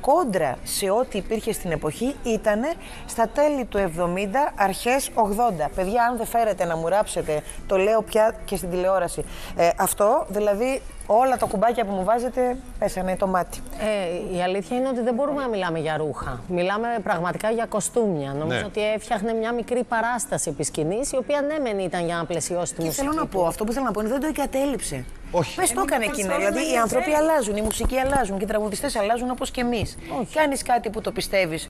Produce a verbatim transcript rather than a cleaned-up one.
κόντρα σε ό,τι υπήρχε στην εποχή ήταν στα τέλη του εβδομήντα, αρχές ογδόντα. Παιδιά, αν δεν φέρετε να μου ράψετε, το λέω πια και στην τηλεόραση. Ε, αυτό, δηλαδή, όλα τα κουμπάκια που μου βάζετε πέσανε το μάτι. Ε, η αλήθεια είναι ότι δεν μπορούμε να μιλάμε για ρούχα. Μιλάμε πραγματικά για κοστούμια. Νομίζω ναι. ότι έφτιαχνε μια μικρή παράσταση επί σκηνής, η οποία ναι, μεν ήταν για να πλαισιώσει τη Και μουσική. θέλω να πω, αυτό που θέλω να πω είναι δεν το εγκατέλειψε. Όχι. Πες το έκανε εκείνο. Δηλαδή οι άνθρωποι αλλάζουν, οι μουσικοί αλλάζουν και οι τραγουδιστές αλλάζουν όπως και εμείς. Κάνεις κάτι που το πιστεύεις